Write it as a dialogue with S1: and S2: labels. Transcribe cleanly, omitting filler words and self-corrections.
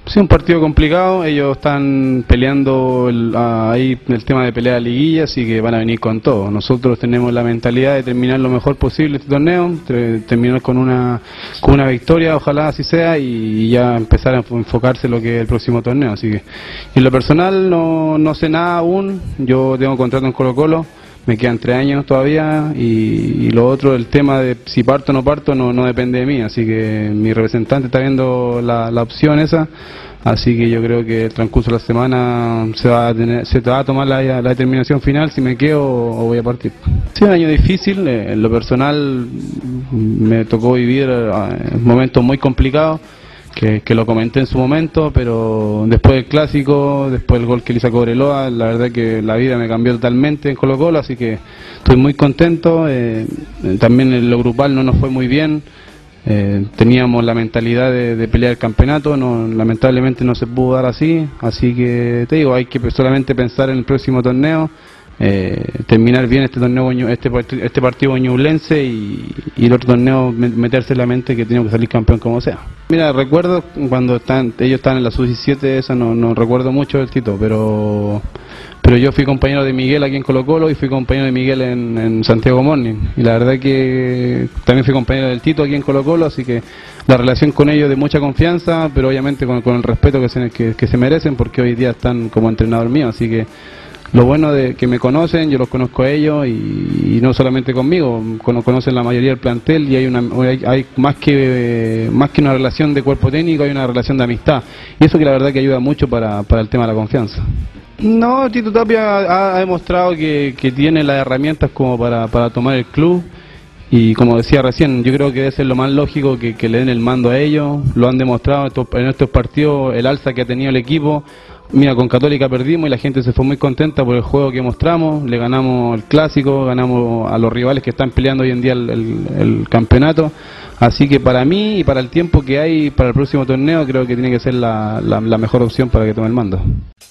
S1: Sí, un partido complicado, ellos están peleando ahí el tema de pelea de liguilla, así que van a venir con todo. Nosotros tenemos la mentalidad de terminar lo mejor posible este torneo, terminar con una victoria, ojalá así sea, y ya empezar a enfocarse en lo que es el próximo torneo. Así que en lo personal no sé nada aún, yo tengo contrato en Colo-Colo, me quedan 3 años todavía, y lo otro, el tema de si parto o no parto, no depende de mí, así que mi representante está viendo la opción esa, así que yo creo que el transcurso de la semana se va a tomar la determinación final si me quedo o voy a partir. Sí, un año difícil, en lo personal me tocó vivir momentos muy complicados, que lo comenté en su momento, pero después del clásico, después del gol que le hizo Cobreloa, la verdad que la vida me cambió totalmente en Colo-Colo, así que estoy muy contento. También en lo grupal no nos fue muy bien, teníamos la mentalidad de pelear el campeonato, lamentablemente no se pudo dar así que te digo, hay que solamente pensar en el próximo torneo, terminar bien este torneo, este partido ñublense, y el otro torneo meterse en la mente que tenemos que salir campeón como sea. Mira, recuerdo cuando ellos están en la sub-17, esa no recuerdo mucho del Tito, pero yo fui compañero de Miguel aquí en Colo-Colo y fui compañero de Miguel en Santiago Morning, y la verdad que también fui compañero del Tito aquí en Colo-Colo, así que la relación con ellos de mucha confianza, pero obviamente con el respeto que se merecen, porque hoy día están como entrenador mío, así que lo bueno de que me conocen, yo los conozco a ellos, y no solamente conmigo, conocen la mayoría del plantel, y hay más que una relación de cuerpo técnico, hay una relación de amistad, y eso que la verdad que ayuda mucho para el tema de la confianza. No, Tito Tapia ha demostrado que tiene las herramientas como para tomar el club, y como decía recién, yo creo que debe ser lo más lógico que le den el mando a ellos. Lo han demostrado en estos partidos, el alza que ha tenido el equipo. Mira, con Católica perdimos y la gente se fue muy contenta por el juego que mostramos, le ganamos el clásico, ganamos a los rivales que están peleando hoy en día el campeonato, así que para mí y para el tiempo que hay para el próximo torneo, creo que tiene que ser la mejor opción para que tome el mando.